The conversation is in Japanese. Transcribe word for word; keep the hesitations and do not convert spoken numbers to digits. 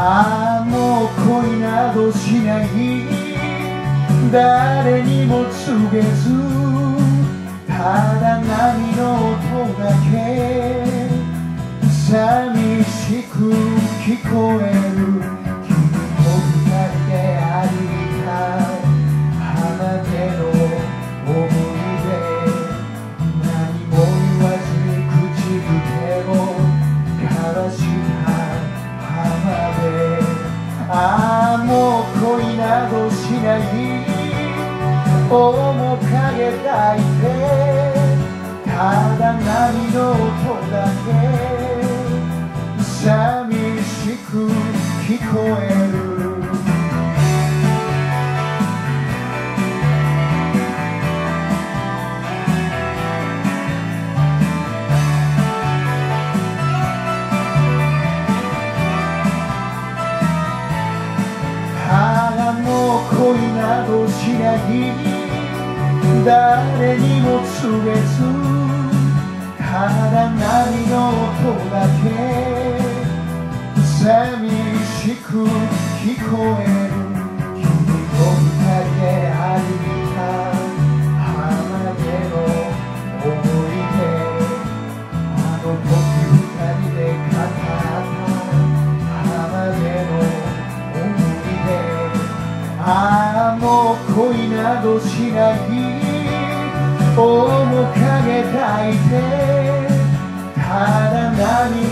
ああもう恋などしない誰にも告げずただ波の音だけ寂しく聞こえる君と二人で歩いた浜辺の思い出何も言わずに口づけを交わした浜辺ああもう恋などしない面影抱いてただ波の音だけ寂しく聞こえるああもう恋などしない誰にも告げずただ波の音だけ寂しく聞こえる君と二人で歩いた浜辺の思い出あの時二人で語った浜辺の思い出ああもう恋などしない面影抱いてただ波